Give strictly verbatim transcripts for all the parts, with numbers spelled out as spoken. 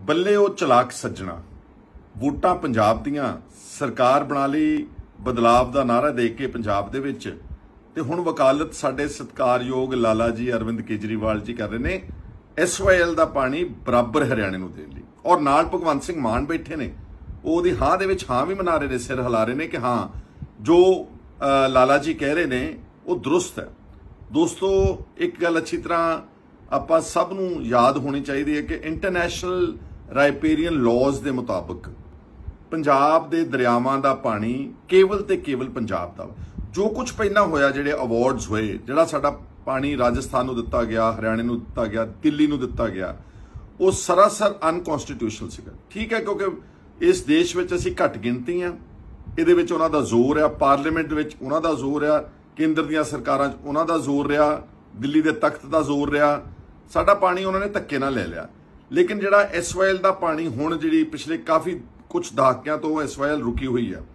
ਬੱਲੇ ਉਹ ਚਲਾਕ ਸੱਜਣਾ, ਵੋਟਾਂ ਪੰਜਾਬ ਦੀਆਂ, ਸਰਕਾਰ ਬਣਾ ਲਈ ਬਦਲਾਵ ਦਾ ਨਾਰਾ ਦੇ ਕੇ ਪੰਜਾਬ ਦੇ ਵਿੱਚ, ਤੇ ਹੁਣ ਵਕਾਲਤ ਸਾਡੇ ਸਤਿਕਾਰਯੋਗ ਲਾਲਾ ਜੀ ਅਰਵਿੰਦ ਕੇਜਰੀਵਾਲ ਜੀ ਕਰ ਰਹੇ ਨੇ ਐਸ ਵਾਈ ਐਲ ਦਾ ਪਾਣੀ ਬਰਾਬਰ ਹਰਿਆਣੇ ਨੂੰ ਦੇਣ ਲਈ। ਔਰ ਨਾਲ ਭਗਵੰਤ ਸਿੰਘ ਮਾਨ ਬੈਠੇ ਨੇ, ਉਹਦੀ ਹਾਂ ਦੇ ਵਿੱਚ ਹਾਂ ਵੀ ਮਨਾ ਰਹੇ ਨੇ, ਸਿਰ ਹਿਲਾ ਰਹੇ ਨੇ ਕਿ ਹਾਂ ਜੋ ਲਾਲਾ ਜੀ ਕਹਿ ਰਹੇ ਨੇ ਉਹ ਦਰੁਸਤ ਹੈ। ਦੋਸਤੋ, ਇੱਕ ਗੱਲ ਅੱਛੀ ਤਰ੍ਹਾਂ ਆਪਾਂ ਸਭ ਨੂੰ ਯਾਦ ਹੋਣੀ ਚਾਹੀਦੀ ਹੈ ਕਿ ਇੰਟਰਨੈਸ਼ਨਲ ਰਾਈਪੇਰੀਅਨ ਲਾਜ਼ ਦੇ ਮੁਤਾਬਕ ਪੰਜਾਬ ਦੇ ਦਰਿਆਵਾਂ ਦਾ ਪਾਣੀ ਕੇਵਲ ਤੇ ਕੇਵਲ ਪੰਜਾਬ ਦਾ। ਜੋ ਕੁਝ ਪਹਿਲਾਂ ਹੋਇਆ, ਜਿਹੜੇ ਅਵਾਰਡਸ ਹੋਏ, ਜਿਹੜਾ ਸਾਡਾ ਪਾਣੀ ਰਾਜਸਥਾਨ ਨੂੰ ਦਿੱਤਾ ਗਿਆ, ਹਰਿਆਣੇ ਨੂੰ ਦਿੱਤਾ ਗਿਆ, ਦਿੱਲੀ ਨੂੰ ਦਿੱਤਾ ਗਿਆ, ਉਹ ਸਰਾਸਰ ਅਨਕਨਸਟੀਟਿਊਸ਼ਨਲ ਸੀਗਾ। ਠੀਕ ਹੈ, ਕਿਉਂਕਿ ਇਸ ਦੇਸ਼ ਵਿੱਚ ਅਸੀਂ ਘੱਟ ਗਿਣਤੀ ਆ, ਇਹਦੇ ਵਿੱਚ ਉਹਨਾਂ ਦਾ ਜ਼ੋਰ ਆ, ਪਾਰਲੀਮੈਂਟ ਵਿੱਚ ਉਹਨਾਂ ਦਾ ਜ਼ੋਰ ਆ, ਕੇਂਦਰ ਦੀਆਂ ਸਰਕਾਰਾਂ 'ਚ ਉਹਨਾਂ ਦਾ ਜ਼ੋਰ ਰਿਹਾ, ਦਿੱਲੀ ਦੇ ਤਖਤ ਦਾ ਜ਼ੋਰ ਰਿਹਾ। ਸਾਡਾ ਪਾਣੀ ਉਹਨਾਂ ਨੇ ਧੱਕੇ ਨਾਲ ਲੈ ਲਿਆ। ਲੇਕਿਨ ਜਿਹੜਾ ਐਸ ਵਾਈ ਐਲ ਦਾ ਪਾਣੀ ਹੁਣ ਜਿਹੜੀ ਪਿਛਲੇ ਕਾਫੀ ਕੁਝ ਦਹਾਕਿਆਂ ਤੋਂ ਐਸ ਵਾਈ ਐਲ ਰੁਕੀ ਹੋਈ ਆ,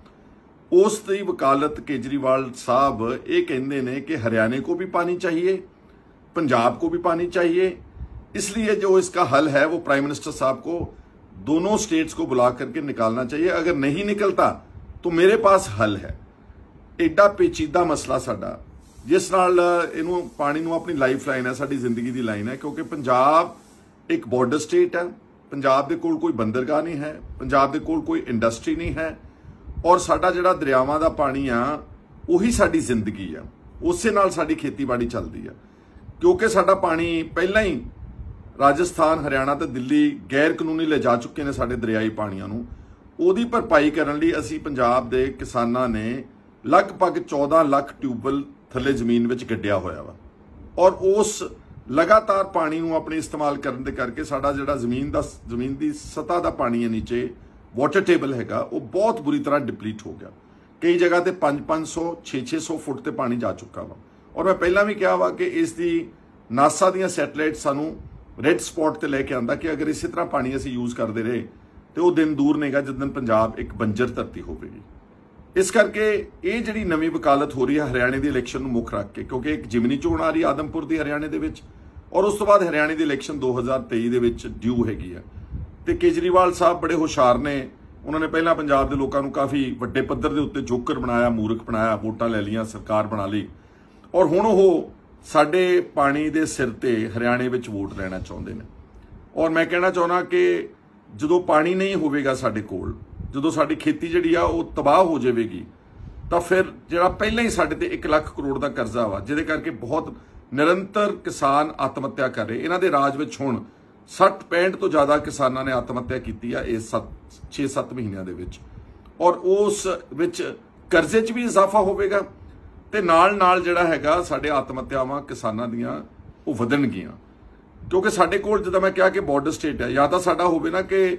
ਉਸ ਦੀ ਵਕਾਲਤ केजरीवाल साहब ये कहते हैं कि हरियाणा को भी पानी चाहिए, पंजाब को भी पानी चाहिए। इसलिए जो इसका हल है वो प्राइम मिनिस्टर साहब को दोनों स्टेट्स को बुला करके निकालना चाहिए। अगर नहीं निकलता तो मेरे पास हल है। एडा पेचीदा मसला साडा, जिस नाल इनू पानी नू अपनी लाइफ लाइन है, साडी जिंदगी दी लाइन है, क्योंकि पंजाब एक बॉर्डर स्टेट है। पंजाब दे कोल कोई बंदरगाह नहीं है, पंजाब दे कोल कोई इंडस्ट्री नहीं है, और साडा जिहड़ा दरियावां दा पानी आ उही साडी जिंदगी आ, उसे नाल साडी खेतीबाड़ी चलदी आ। क्योंकि साडा पानी पहलां ही राजस्थान, हरियाणा ते दिल्ली गैर कानूनी ले जा चुके ने साडे दरियाई पाणीआं नूं। ओहदी भरपाई करन लई असीं पंजाब दे किसानां ने लगभग चौदह लाख ट्यूबवैल थल्ले जमीन विच गड्ढिया होया वा, और उस लगातार पानी नूं अपने इस्तेमाल करन दे करके साडा जिहड़ा जमीन दा जमीन दी सतह दा पानी है नीचे वाटर टेबल हैगा, वो बहुत बुरी तरह डिप्लीट हो गया। कई जगह ते पांच पांच सौ छे छे सौ फुट ते पानी जा चुका वा। और मैं पहला भी कहा वा कि इसकी नासा दियां सैटेलाइट सानू रेड स्पॉट ते लेके आंदा कि अगर इसी तरह पानी असीं यूज करते रहे तो वो दिन दूर नहीं गा जिस दिन पंजाब एक बंजर धरती होगी। इस करके ये जिहड़ी नवीं वकालत हो रही है हरियाणे की इलैक्शन नूं मुख रख के, क्योंकि एक जिमनी चोण आ रही आदमपुर की हरियाणे दे विच, और उस तो बाद हरियाणे की इलैक्शन दो हज़ार तेई दे विच ड्यू हैगी है। ਤੇ केजरीवाल साहब बड़े हुशियार ने, उन्होंने पहला पंजाब के लोगों को काफ़ी वड्डे पद्धर के उत्ते जोकर बनाया, मूर्ख बनाया, वोटां ले लिया, सरकार बना ली, और हुण वो साडे पानी दे सिर ते हरियाणे विच वोट लेना चाहुंदे ने। और मैं कहना चाहुंदा कि जदों पानी नहीं होवेगा साडे कोल, जदों साडी खेती जिहड़ी आ वो तबाह हो जाएगी, तो फिर जिहड़ा पहलां ही साडे ते एक लाख करोड़ का करजा वा, जिहदे करके बहुत निरंतर किसान आत्महत्या कर रहे। इन्हां दे राज विच हुण सठ पैंठ तो ज़्यादा किसानों ने आत्महत्या की है इस सत छे सत्त महीनों के विच, और उस विच करजे च भी इजाफा होगा, तो नाल नाल जिहड़ा हैगा साडे आत्महत्यावां किसानां दियां वो वधणगीआं। क्योंकि साडे कोल जिद्दां मैं कहा कि बॉर्डर स्टेट है, या तो साडा होवे ना कि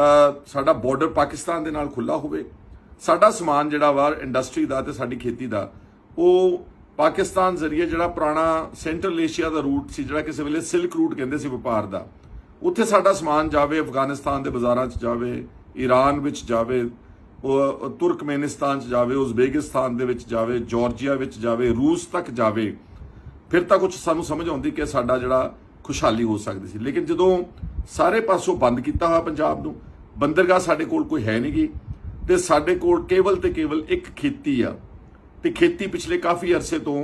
साडा बॉर्डर पाकिस्तान दे नाल खुला होवे, साडा समान जिहड़ा वा इंडस्ट्री दा ते साडी खेती दा वो पाकिस्तान जरिए जिहड़ा पुराना सेंट्रल एशिया दा रूट सी, जिहड़ा किसी वेले सिल्क रूट कहंदे सी व्यापार दा, उत्थे साडा समान जावे, अफगानिस्तान के बाजारां च जावे, ईरान विच जावे, तुर्कमेनिस्तान च जावे, उज़बेकिस्तान दे विच जावे, जॉर्जिया विच जावे, रूस तक जावे, फिर तो कुछ सानू समझ आउंदी कि साडा जिहड़ा खुशहाली हो सकदी सी। लेकिन जदों सारे पासों बंद कीता होया पंजाब नूं, बंदरगाह साडे कोल कोई है नहीं गी, ते साडे कोल केवल ते केवल एक खेती आ, ते खेती पिछले काफ़ी अरसे तो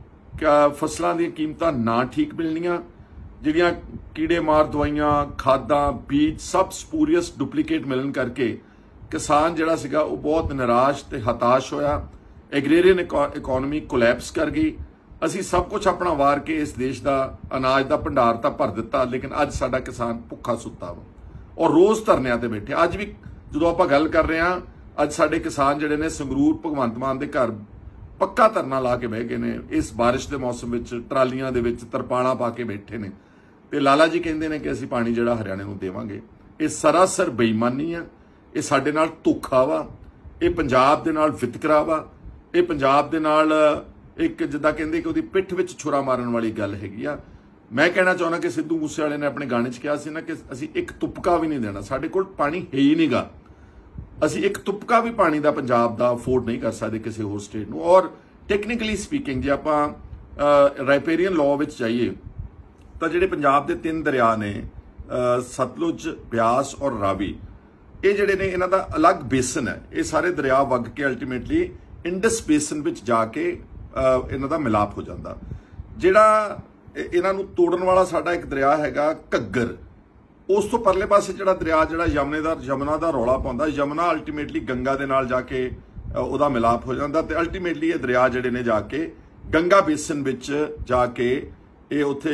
फसलों दी कीमतां ना ठीक मिलनियां, जिहड़ियां कीड़े मार दवाइयां, खादां, बीज सब स्पूरियस डुप्लीकेट मिलन करके किसान जिहड़ा सीगा वो बहुत निराश ते हताश होया। एग्रेरियन इकोनॉमी कोलैप्स कर गई। असीं सब कुछ अपना वार के इस देश का अनाज का भंडार तां भर दिता, लेकिन अज साडा किसान भुखा सुत्ता वा और रोज़ धरनियां ते बैठे। अज भी जदों आपां गल कर रहे हां, अज साडे किसान जिहड़े ने संगरूर भगवंत मान दे घर पक्का धरना ला के बह गए ने। इस बारिश के मौसम में ट्रालियां दे विच तरपाणा पा के बैठे ने, ते लाला जी कहंदे ने कि असीं पानी जिहड़ा हरियाणे नूं देवांगे। ये सरासर बेईमानी आ, ये साडे नाल धोखा वा, ये पंजाब दे नाल वितकरा वा, ये पंजाब दे नाल एक जिद्दां कहंदे कि उहदी पिठ विच छुरा मारन वाली गल हैगी आ। मैं कहना चाहुंदा कि सिद्धू मूसेवाले ने अपने गाने च कहा सी ना कि असीं एक तुपका भी नहीं देना, साडे कोल पानी है ही नहीं गा, असीं एक तुपका भी पानी का पंजाब का अफोर्ड नहीं कर सकते किसी होर स्टेट नूं। और टैक्नीकली स्पीकिंग जे आपां राइपेरियन लॉ विच जाइए तो जिहड़े पंजाब के तीन दरिया ने सतलुज, ब्यास और रावी, ये जिहड़े ने इन्हां दा अलग बेसन है। ये सारे दरिया वग के अल्टीमेटली इंडस बेसन विच जाके इन्हां दा मिलाप हो जाता। जिहड़ा इन्हां नूं तोड़न वाला साडा एक दरिया हैगा घग्गर, उस तो परले पासे जिहड़ा दरिया जिहड़ा यमुने दा यमुना दा रौला पाउंदा, यमुना अल्टीमेटली गंगा दे नाल जाके उहदा मिलाप हो जाता ते अल्टीमेटली ये दरिया जिहड़े ने जाके गंगा बेसन विच जाके ये उत्थे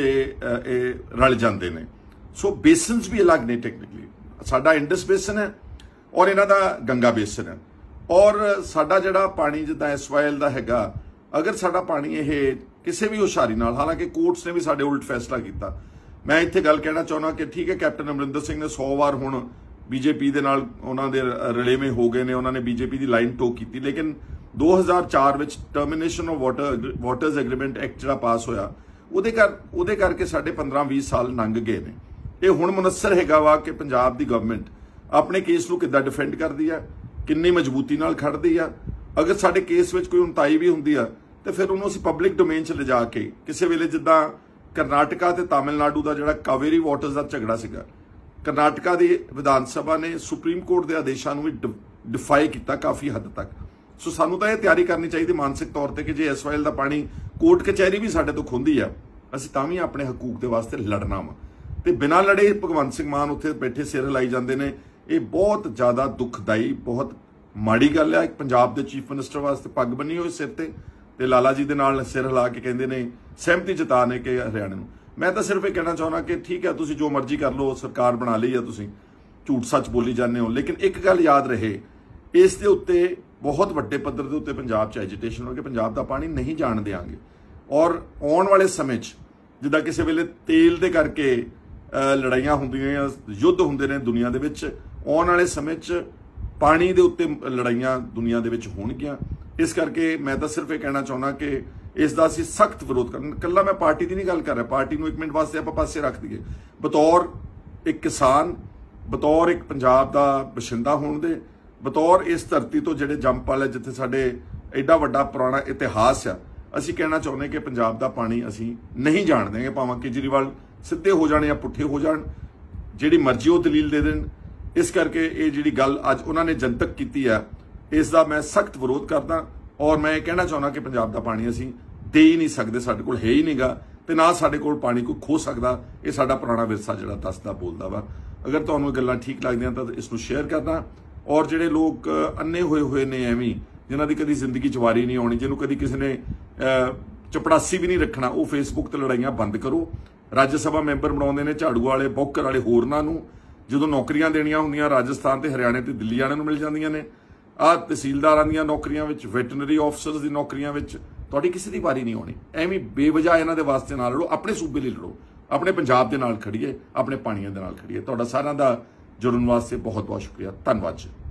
रल जाते हैं। सो बेसन्स भी अलग ने टेक्निकली, साडा इंडस बेसन है और इन्हां दा गंगा बेसन है। और साडा जिहड़ा पानी जिद्दां एसवाईएल दा हैगा, अगर साडा पानी ये किसी भी हुशारी नाल, हालांकि कोर्ट्स ने भी साडे उल्ट फैसला किया, मैं इत्थे गल कहना चाहुंदा कि ठीक है कैप्टन अमरिंदर सिंह ने सौ वार हुण बीजेपी दे नाल उन्हां दे रलेवें हो गए ने, उन्होंने बीजेपी की लाइन टोक की, लेकिन दो हज़ार चार विच termination of water waters agreement act जिहड़ा पास होया, उहदे कर उहदे करके साडे पंद्रह बीस साल लंघ गए ने। ये हुण मुनस्सर हैगा वा कि पंजाब दी गवर्नमेंट अपने केस नूं किद्दां डिफेंड करदी है, किन्नी मजबूती नाल खड़दी है। अगर साडे केस विच कोई उनताई भी हुंदी है तो फिर उन्होंने असीं पब्लिक डोमेन च लिजा के, किसी वेले जिद्दां करनाटका ते तमिलनाडु का जिहड़ा कावेरी वाटर्स का झगड़ा सीगा, करनाटका की विधान सभा ने सुप्रीम कोर्ट के आदेशों भी डिफाई किया काफ़ी हद तक। सो सानू तो यह तैयारी करनी चाहिए मानसिक तौर पर कि जे एसवाईएल का पानी कोर्ट कचहरी भी साडे तो खुंदी है, असीं तां भी अपने हकूक के वास्ते लड़ना वा, ते बिना लड़े भगवंत सिंह मान उत्थे बैठे सिर हिलाई जाते हैं। ये बहुत ज़्यादा दुखदाई, बहुत माड़ी गल है। एक पंजाब के चीफ मिनिस्टर वास्ते पग बनी हुई सिर ते ते लाला जी दे नाल सिर हिला के कहते ने सहमति जता ने कि हरियाणे नूं। मैं तो सिर्फ ये कहना चाहना कि ठीक है तुसीं जो मर्जी कर लो, सरकार बना ली है, तुसीं झूठ सच बोली जाते हो, लेकिन एक गल याद रहे, इस दे उत्ते बहुत वड्डे पद्धर दे उत्ते पंजाब च एजीटेशन हो कि पंजाब का पानी नहीं जाण देंगे। और आने वाले समय जिद्दां किसी वेले तेल दे करके लड़ाइयां हुंदियां, युद्ध हुंदे ने दुनिया दे विच, आने वाले समय पानी दे उत्ते लड़ाइयां दुनिया दे विच होणगीਆਂ। इस करके मैं तो सिर्फ ये कहना चाहना कि इसका असीं सख्त विरोध करना। कल्ला मैं पार्टी की नहीं गल कर रहा, पार्टी नूं एक मिनट वास्ते आपां पासे रख दईए। बतौर एक किसान, बतौर एक पंजाब का बशिंदा होण दे, बतौर इस धरती तो जिहड़े जंपल है जिथे साडे एडा वड्डा पुराना इतिहास आ, असीं कहना चाहुंदे कि पंजाब का पानी असीं नहीं जाण देंगे, भावें केजरीवाल सीधे हो जाण या पुट्ठे हो जाण, जिहड़ी मर्जी वो दलील दे देण। इस करके ये जिहड़ी गल अज उन्होंने जनतक की है, इसका मैं सख्त विरोध करदा और मैं कहना चाहुंदा कि पंजाब का पानी असीं दे ही नहीं सकते, साडे कोल है ही नहींगा ते ना साडे कोल पानी कोई खो सकदा। ये साडा पुराना विरसा जिहड़ा दसदा बोलदा वा। अगर तुहानूं गल्लां ठीक लगदियां तां इसनूं शेयर करना। और जिहड़े लोग अन्ने होए होए ने एवें, जिन्हां दी कदी जिंदगी च वारी नहीं आउणी, जिन्हों कदी किसी ने चपड़ासी भी नहीं रखना, वो फेसबुक ते लड़ाइयां बंद करो। राज्य सभा मैंबर बनाउंदे ने झाड़ू वाले, बौकर वाले, होरनां नूं ਜਦੋਂ ਨੌਕਰੀਆਂ ਦੇਣੀਆਂ ਹੁੰਦੀਆਂ ਰਾਜਸਥਾਨ ਤੇ ਹਰਿਆਣੇ ਤੇ ਦਿੱਲੀ ਵਾਲਿਆਂ ਨੂੰ ਮਿਲ ਜਾਂਦੀਆਂ ਨੇ। ਆ ਤਹਿਸੀਲਦਾਰਾਂ ਦੀਆਂ ਨੌਕਰੀਆਂ ਵਿੱਚ, ਵੈਟਰਨਰੀ ਆਫਸਰਸ ਦੀ ਨੌਕਰੀਆਂ ਵਿੱਚ ਤੁਹਾਡੀ ਕਿਸੇ ਦੀ ਵਾਰੀ ਨਹੀਂ ਆਉਣੀ। ਐਵੇਂ ਬੇਵਜ੍ਹਾ ਇਹਨਾਂ ਦੇ ਵਾਸਤੇ ਨਾਲ ਲੜੋ, ਆਪਣੇ ਸੂਬੇ ਲਈ ਲੜੋ, ਆਪਣੇ ਪੰਜਾਬ ਦੇ ਨਾਲ ਖੜੀਏ, ਆਪਣੇ ਪਾਣੀਆਂ ਦੇ ਨਾਲ ਖੜੀਏ। ਤੁਹਾਡਾ ਸਾਰਿਆਂ ਦਾ ਜੁੜਨ ਵਾਸਤੇ ਬਹੁਤ ਬਹੁਤ ਸ਼ੁਕਰੀਆ, ਧੰਨਵਾਦ ਜੀ।